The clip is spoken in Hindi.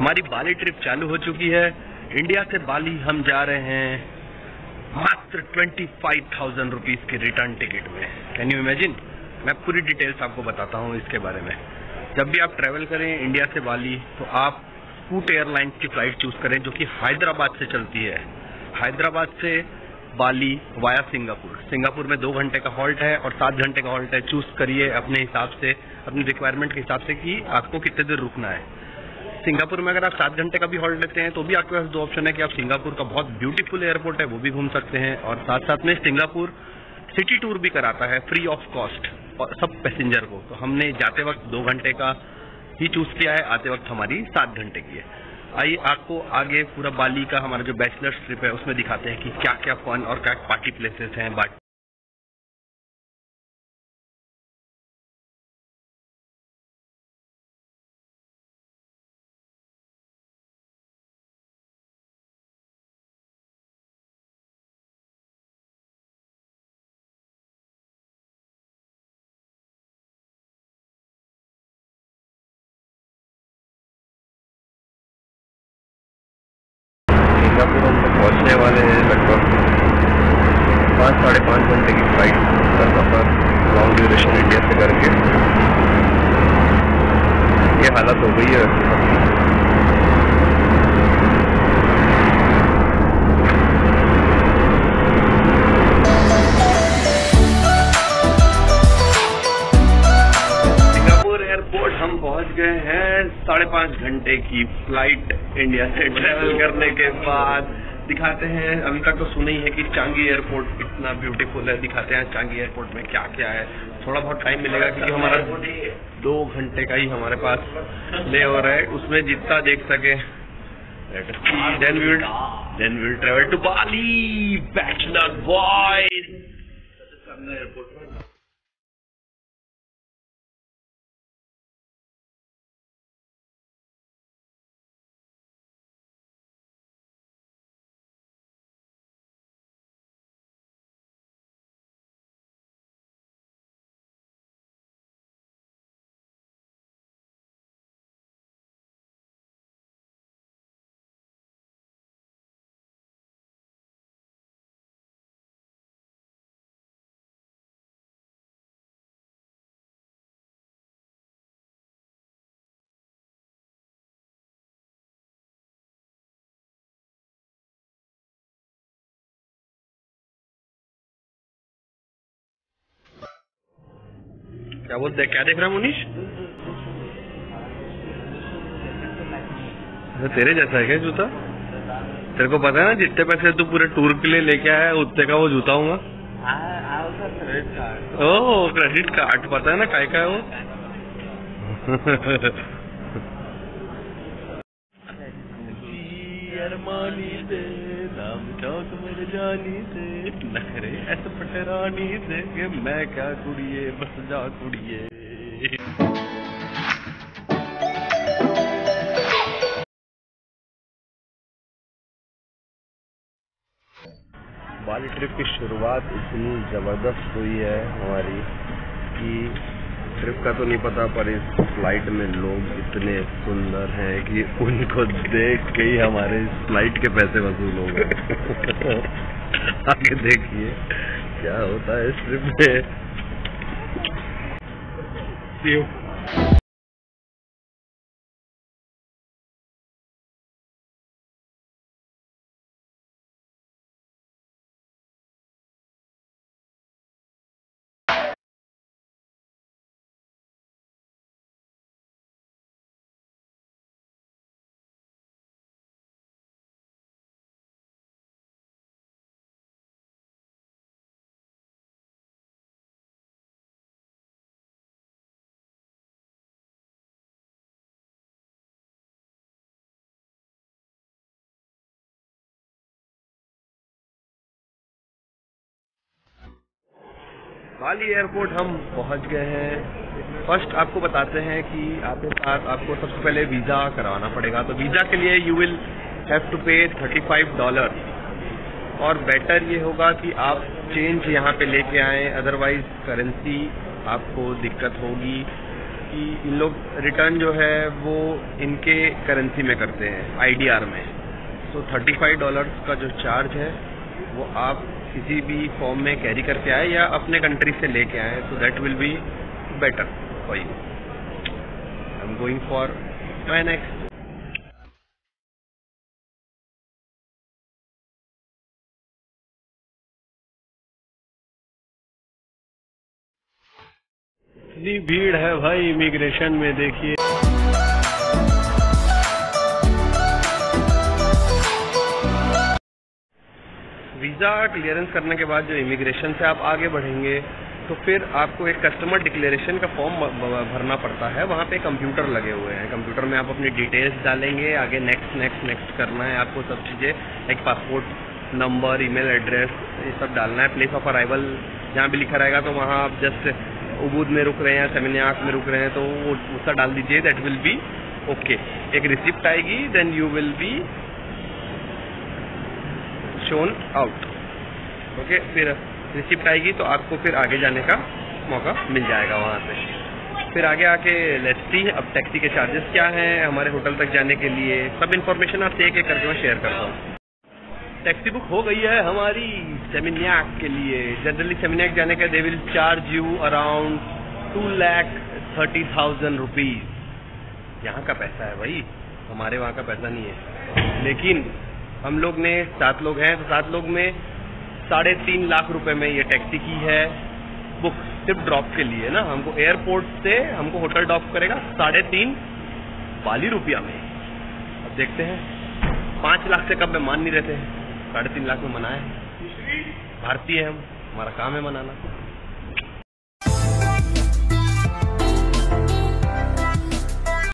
हमारी बाली ट्रिप चालू हो चुकी है। इंडिया से बाली हम जा रहे हैं मात्र 25,000 रुपीज की रिटर्न टिकट में। Can you imagine? मैं पूरी डिटेल्स आपको बताता हूँ इसके बारे में। जब भी आप ट्रैवल करें इंडिया से बाली तो आप स्कूट एयरलाइंस की फ्लाइट चूज करें जो कि हैदराबाद से चलती है। हैदराबाद से बाली वाया सिंगापुर। सिंगापुर में 2 घंटे का हॉल्ट है और 7 घंटे का हॉल्ट है। चूज करिए अपने हिसाब से, अपनी रिक्वायरमेंट के हिसाब से कि आपको कितने देर रुकना है। सिंगापुर में अगर आप 7 घंटे का भी हॉल्ट लेते हैं तो भी आपके पास 2 ऑप्शन है कि आप सिंगापुर का बहुत ब्यूटीफुल एयरपोर्ट है वो भी घूम सकते हैं, और साथ साथ में सिंगापुर सिटी टूर भी कराता है फ्री ऑफ कॉस्ट और सब पैसेंजर को। तो हमने जाते वक्त 2 घंटे का ही चूज किया है, आते वक्त हमारी 7 घंटे की है। आइए आपको आगे पूरा बाली का हमारा जो बैचलर्स ट्रिप है उसमें दिखाते हैं कि क्या क्या फन और क्या पार्टी प्लेसेस हैं। सिंगापुर हम लोग पहुँचने वाले हैं लगभग 5-5.5 घंटे की फ्लाइट का सफर लॉन्ग ड्यूरेशन इंडिया से करके। ये हालत हो गई है। सिंगापुर एयरपोर्ट हम पहुंच गए हैं 5.5 घंटे की फ्लाइट इंडिया से ट्रैवल करने के बाद। दिखाते हैं, अभी तक तो सुना ही है कि चांगी एयरपोर्ट कितना ब्यूटीफुल है। दिखाते हैं चांगी एयरपोर्ट में क्या क्या है। थोड़ा बहुत टाइम मिलेगा क्योंकि हमारा 2 घंटे का ही हमारे पास ले हो रहा है, उसमें जितना देख सके। Then we will travel to Bali bachelor boys. क्या बोलते हैं? क्या देख रहा है मुनीश? तेरे जैसा है क्या जूता? तेरे को पता है ना जितने पैसे तू पूरे टूर के लिए लेके आया है उतने का वो जूता हूँ। ओह क्रेडिट कार्ड, पता है ना काय का है वो। अरमानी दे नाम चौक मर जानी दे नखरे ऐसे पटरानी दे कि मैं क्या कुड़िए बस जा कुड़िए। बाली ट्रिप की शुरुआत इतनी जबरदस्त हुई है हमारी कि ट्रिप का तो नहीं पता, पर इस फ्लाइट में लोग इतने सुंदर हैं कि उनको देख के ही हमारे फ्लाइट के पैसे वसूल हो गए। आगे देखिए क्या होता है इस ट्रिप में। बाली एयरपोर्ट हम पहुंच गए हैं। फर्स्ट आपको बताते हैं कि आपके साथ आपको सबसे पहले वीज़ा करवाना पड़ेगा। तो वीज़ा के लिए यू विल हैव टू पे $35, और बेटर ये होगा कि आप चेंज यहाँ पे लेके आएँ, अदरवाइज करेंसी आपको दिक्कत होगी। कि इन लोग रिटर्न जो है वो इनके करेंसी में करते हैं, IDR में। तो $35 का जो चार्ज है वो आप किसी भी फॉर्म में कैरी करके आए या अपने कंट्री से लेके आए, तो that will be better for you. I am going for my next. इतनी भीड़ है भाई इमिग्रेशन में, देखिए। वीज़ा क्लियरेंस करने के बाद जो इमिग्रेशन से आप आगे बढ़ेंगे तो फिर आपको एक कस्टमर डिक्लेरेशन का फॉर्म भरना पड़ता है। वहाँ पे कंप्यूटर लगे हुए हैं, कंप्यूटर में आप अपनी डिटेल्स डालेंगे, आगे नेक्स्ट नेक्स्ट नेक्स्ट करना है आपको सब चीज़ें, like passport number, email address, ये सब डालना है। प्लेस ऑफ अराइवल जहाँ भी लिखा रहेगा तो वहाँ आप जस्ट उबूद में रुक रहे हैं, सेमिनियाक में रुक रहे हैं, तो वो उसका डाल दीजिए, दैट विल बी ओके। एक रिसिप्ट आएगी, then you will be shown out, okay. फिर रिसिप्ट आएगी तो आपको फिर आगे जाने का मौका मिल जाएगा वहाँ से। फिर आगे आके लेट्स सी अब टैक्सी के चार्जेस क्या हैं हमारे होटल तक जाने के लिए, सब इन्फॉर्मेशन आपसे एक एक करके मैं शेयर करता हूँ। टैक्सी बुक हो गई है हमारी सेमिनियाक के लिए। जनरली सेमिनियाक जाने का they will charge you around 2,30,000 rupees. यहाँ का पैसा है भाई, हमारे वहाँ का पैसा नहीं है। लेकिन हम लोग ने 7 लोग हैं, तो 7 लोग में 3.5 लाख रुपए में ये टैक्सी की है बुक, सिर्फ ड्रॉप के लिए ना। हमको एयरपोर्ट से हमको होटल ड्रॉप करेगा 3.5 बाली रुपया में। अब देखते हैं 5 लाख से कब में मान नहीं रहते हैं, 3.5 लाख में मनाए। भारतीय हम, हमारा काम है मनाना।